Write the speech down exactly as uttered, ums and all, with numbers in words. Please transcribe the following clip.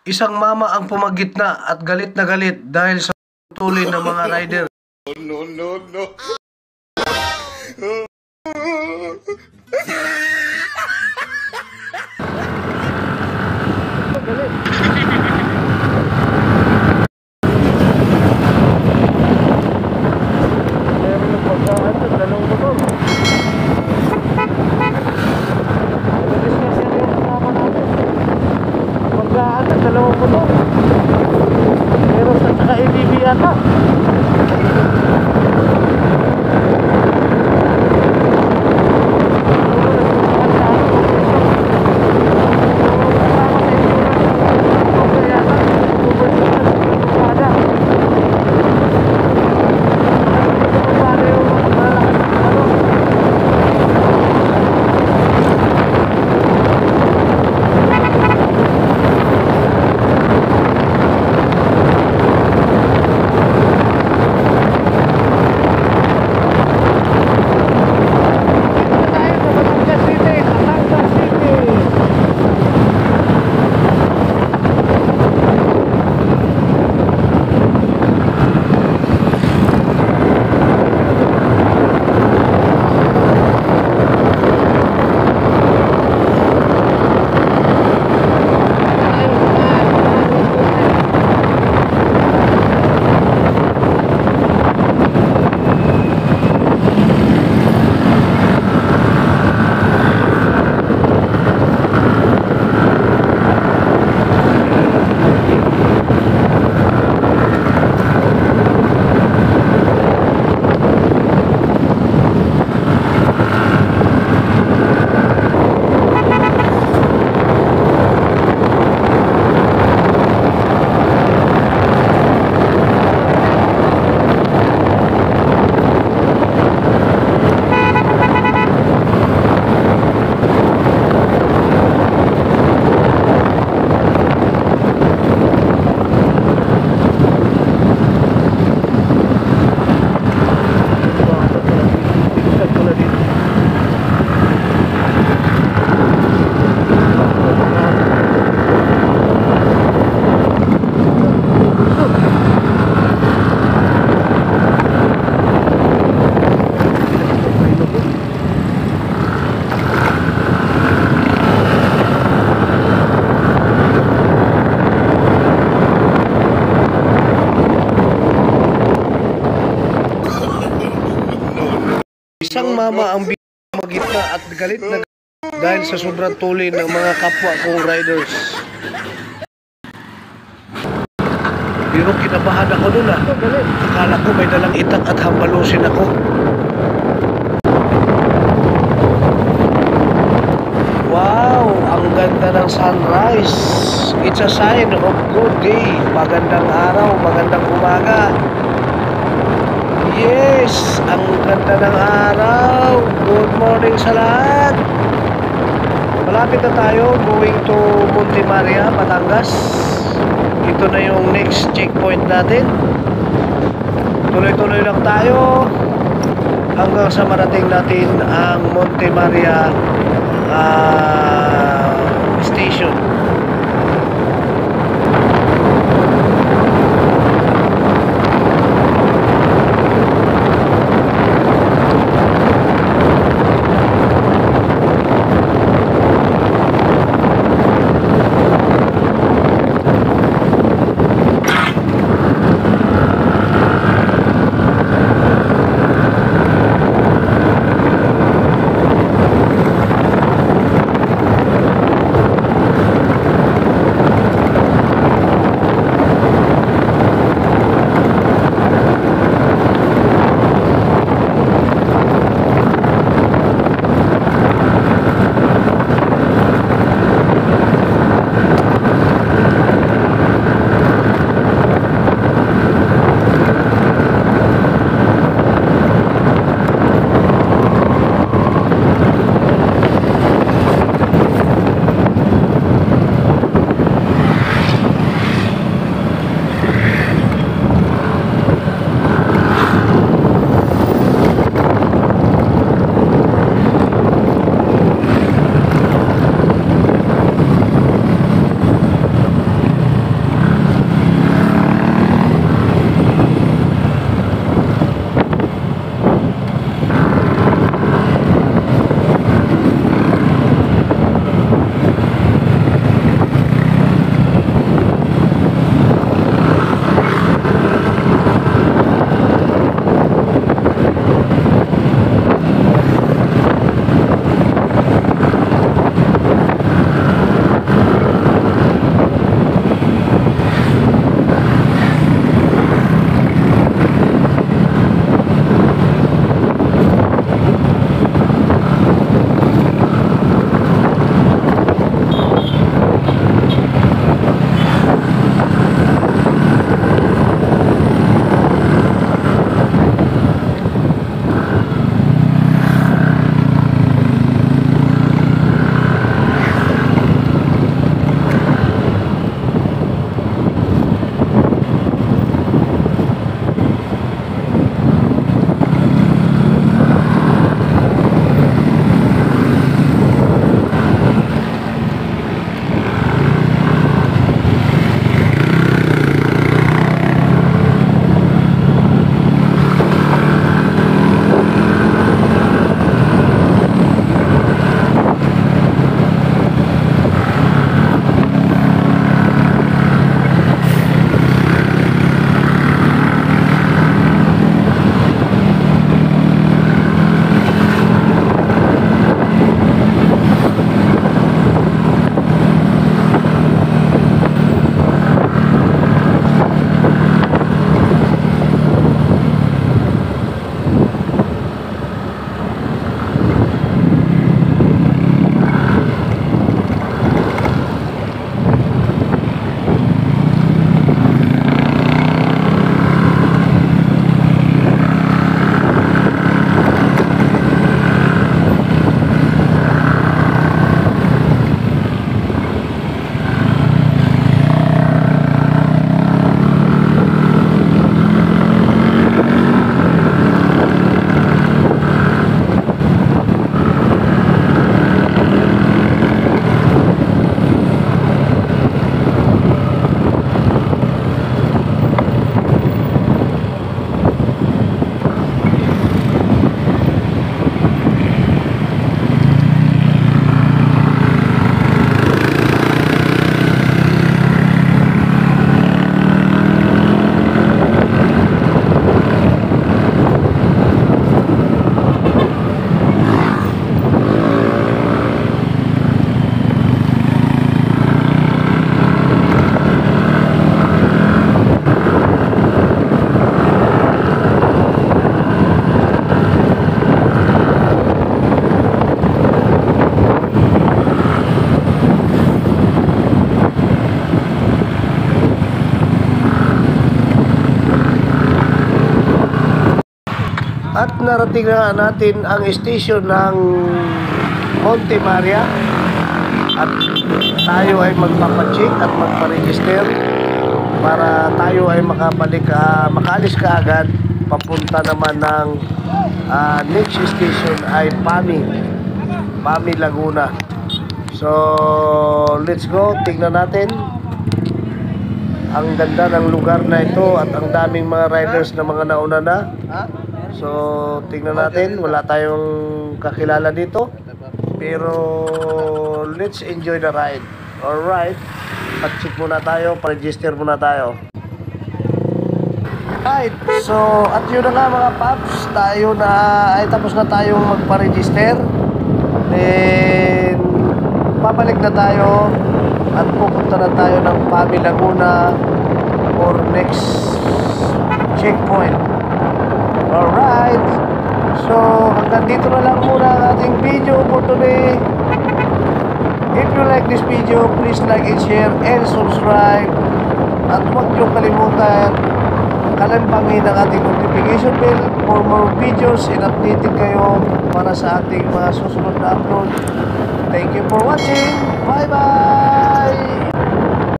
Isang mama ang pumagitna at galit na galit dahil sa tuloy ng mga rider. No, no, no. Isang mama ang magitna at galit na galit dahil sa sobrang tuloy ng mga kapwa kong riders. Pero kinabahan ako nun ah. Akala ko may dalang itak at hambalusin ako. Wow! Ang ganda ng sunrise. It's a sign of good day. Magandang araw, magandang umaga. Yes! Ang ganda ng araw. Good morning sa lahat. Malapit na tayo going to Monte Maria, Batangas. Ito na yung next checkpoint natin. Tuloy-tuloy lang tayo hanggang sa marating natin ang Monte Maria uh, Station. At narating na natin ang station ng Monte Maria. At tayo ay magpapacheck at magpa-register para tayo ay makabalik, uh, makaalis ka agad papunta naman ng uh, next station ay Pami Pami Laguna. So let's go, tingnan natin. Ang ganda ng lugar na ito at ang daming mga riders na mga nauna na. So tingnan natin, wala tayong kakilala dito, pero let's enjoy the ride. Alright, pa-check muna tayo, pa-register muna tayo. Right, so at yun na nga mga paps, tayo na ay tapos na tayong magpa-register. Then babalik na tayo at pupunta na tayo ng Pami Laguna for next checkpoint. Alright, so hanggang dito na lang muna ang ating video for today. If you like this video, please like and share and subscribe. At huwag niyong kalimutan kalambangin ang ating notification bell for more videos and updated kayo para sa ating mga susunod na upload. Thank you for watching. Bye bye!